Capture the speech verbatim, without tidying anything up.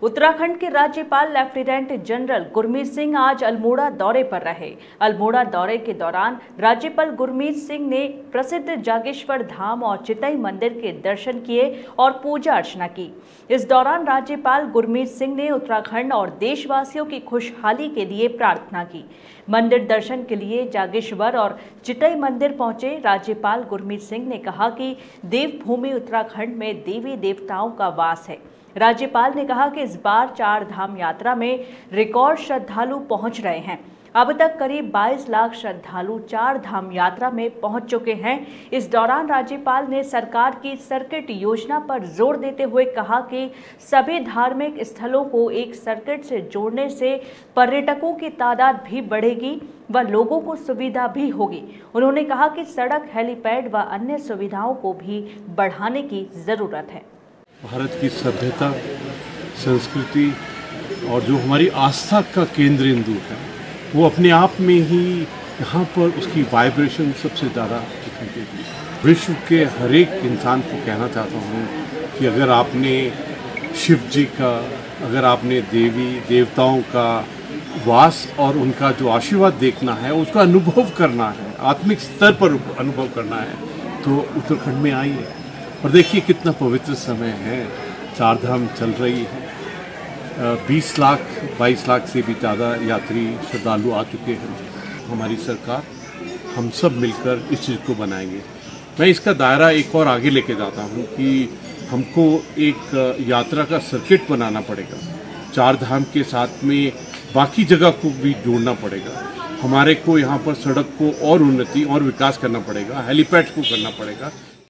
उत्तराखंड के राज्यपाल lieutenant general Gurmeet Singh आज अल्मोड़ा दौरे पर रहे। अल्मोड़ा दौरे के दौरान राज्यपाल गुरमीत सिंह ने प्रसिद्ध जागेश्वर धाम और चितई मंदिर के दर्शन किए और पूजा अर्चना की। इस दौरान राज्यपाल गुरमीत सिंह ने उत्तराखंड और देशवासियों की खुशहाली के लिए प्रार्थना की। मंदिर दर्शन के लिए जागेश्वर और चितई मंदिर पहुंचे राज्यपाल गुरमीत सिंह ने कहा कि देवभूमि उत्तराखंड में देवी देवताओं का वास है। राज्यपाल ने कहा कि इस बार चार धाम यात्रा में रिकॉर्ड श्रद्धालु पहुंच रहे हैं। अब तक करीब बाईस लाख श्रद्धालु चार धाम यात्रा में पहुंच चुके हैं। इस दौरान राज्यपाल ने सरकार की सर्किट योजना पर जोर देते हुए कहा कि सभी धार्मिक स्थलों को एक सर्किट से जोड़ने से पर्यटकों की तादाद भी बढ़ेगी व लोगों को सुविधा भी होगी। उन्होंने कहा कि सड़क, हेलीपैड व अन्य सुविधाओं को भी बढ़ाने की जरूरत है। भारत की सभ्यता, संस्कृति और जो हमारी आस्था का केंद्र बिंदु है, वो अपने आप में ही यहाँ पर उसकी वाइब्रेशन सबसे ज़्यादा दिखाई देती है। विश्व के हर एक इंसान को कहना चाहता हूँ कि अगर आपने शिव जी का, अगर आपने देवी देवताओं का वास और उनका जो आशीर्वाद देखना है, उसका अनुभव करना है, आत्मिक स्तर पर अनुभव करना है, तो उत्तराखंड में आइए और देखिए कितना पवित्र समय है। चार धाम चल रही है, बीस लाख बाईस लाख से भी ज़्यादा यात्री श्रद्धालु आ चुके हैं। हमारी सरकार, हम सब मिलकर इस चीज़ को बनाएंगे। मैं इसका दायरा एक और आगे लेके जाता हूँ कि हमको एक यात्रा का सर्किट बनाना पड़ेगा। चार धाम के साथ में बाकी जगह को भी जोड़ना पड़ेगा। हमारे को यहाँ पर सड़क को और उन्नति और विकास करना पड़ेगा, हेलीपैड को करना पड़ेगा।